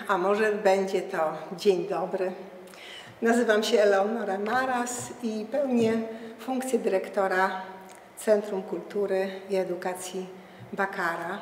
a może będzie to dzień dobry. Nazywam się Eleonora Maras i pełnię funkcję dyrektora Centrum Kultury i Edukacji Bakara.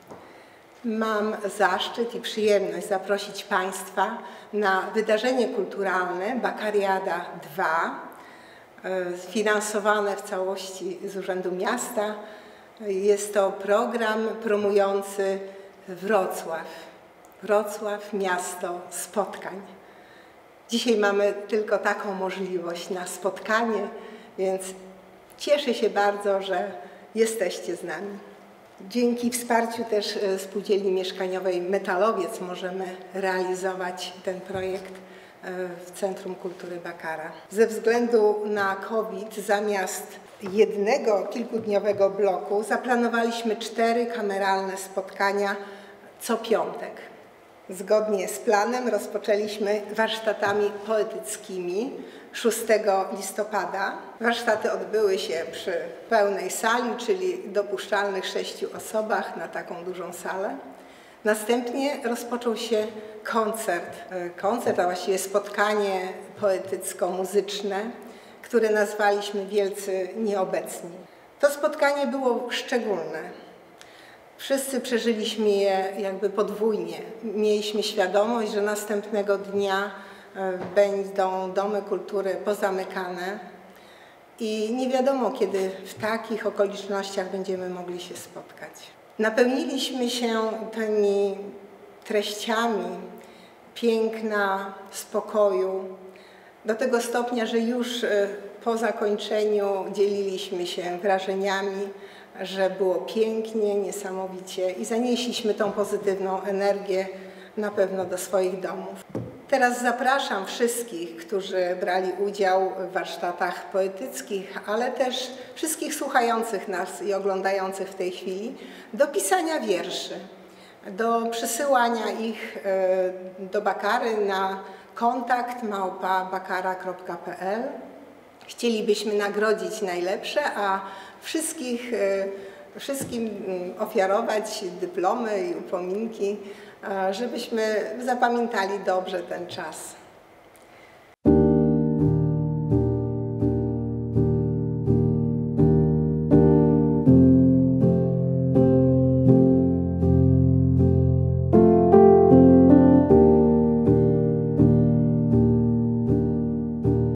Mam zaszczyt i przyjemność zaprosić Państwa na wydarzenie kulturalne Bakariada 2, sfinansowane w całości z Urzędu Miasta. Jest to program promujący Wrocław. Wrocław, miasto spotkań. Dzisiaj mamy tylko taką możliwość na spotkanie, więc cieszę się bardzo, że jesteście z nami. Dzięki wsparciu też Spółdzielni Mieszkaniowej Metalowiec możemy realizować ten projekt w Centrum Kultury Bakara. Ze względu na COVID zamiast jednego kilkudniowego bloku zaplanowaliśmy 4 kameralne spotkania co piątek. Zgodnie z planem rozpoczęliśmy warsztatami poetyckimi 6 listopada. Warsztaty odbyły się przy pełnej sali, czyli dopuszczalnych 6 osobach na taką dużą salę. Następnie rozpoczął się koncert, a właściwie spotkanie poetycko-muzyczne, które nazwaliśmy Wielcy Nieobecni. To spotkanie było szczególne. Wszyscy przeżyliśmy je jakby podwójnie. Mieliśmy świadomość, że następnego dnia będą domy kultury pozamykane i nie wiadomo, kiedy w takich okolicznościach będziemy mogli się spotkać. Napełniliśmy się tymi treściami piękna, spokoju, do tego stopnia, że już po zakończeniu dzieliliśmy się wrażeniami, że było pięknie, niesamowicie i zanieśliśmy tą pozytywną energię na pewno do swoich domów. Teraz zapraszam wszystkich, którzy brali udział w warsztatach poetyckich, ale też wszystkich słuchających nas i oglądających w tej chwili do pisania wierszy, do przysyłania ich do Bakary na kontakt@bakara.pl. Chcielibyśmy nagrodzić najlepsze, a wszystkim ofiarować dyplomy i upominki, żebyśmy zapamiętali dobrze ten czas.